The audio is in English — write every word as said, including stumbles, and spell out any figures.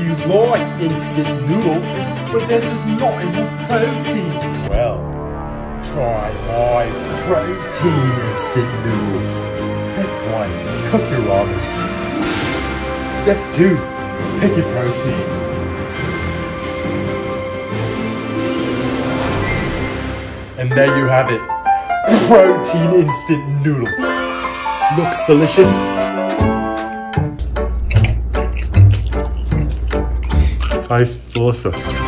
you like instant noodles, but there's just not enough protein. Well, try my protein instant noodles. Step one, cook your ramen. Step two, pick your protein. And there you have it, protein instant noodles. Looks delicious. Tastes delicious.